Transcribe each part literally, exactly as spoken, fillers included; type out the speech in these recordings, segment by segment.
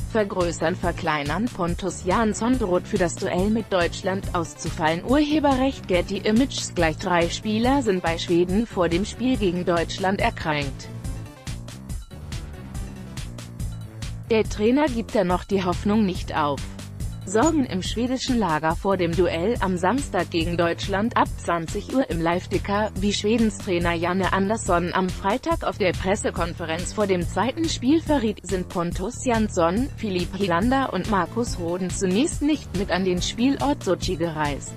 Vergrößern verkleinern, Pontus Jansson droht für das Duell mit Deutschland auszufallen. Urheberrecht Getty Images. Gleich drei Spieler sind bei Schweden vor dem Spiel gegen Deutschland erkrankt. Der Trainer gibt dennoch die Hoffnung nicht auf. Sorgen im schwedischen Lager vor dem Duell am Samstag gegen Deutschland ab zwanzig Uhr im Live-Ticker, wie Schwedens Trainer Janne Andersson am Freitag auf der Pressekonferenz vor dem zweiten Spiel verriet, sind Pontus Jansson, Filip Helander und Markus Roden zunächst nicht mit an den Spielort Sochi gereist.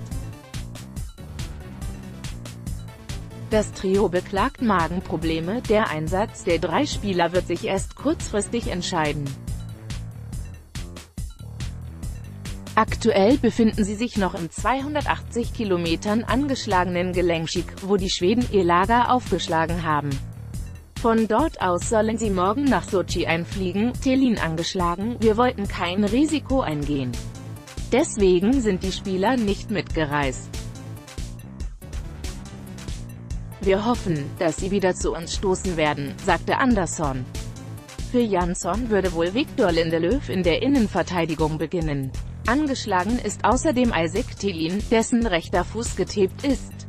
Das Trio beklagt Magenprobleme, der Einsatz der drei Spieler wird sich erst kurzfristig entscheiden. Aktuell befinden sie sich noch im zweihundertachtzig Kilometern angeschlagenen Gelenkschik, wo die Schweden ihr Lager aufgeschlagen haben. Von dort aus sollen sie morgen nach Sochi einfliegen. Thelin angeschlagen, wir wollten kein Risiko eingehen. Deswegen sind die Spieler nicht mitgereist. Wir hoffen, dass sie wieder zu uns stoßen werden, sagte Andersson. Für Jansson würde wohl Victor Lindelöf in der Innenverteidigung beginnen. Angeschlagen ist außerdem Isaac Thelin, dessen rechter Fuß getept ist.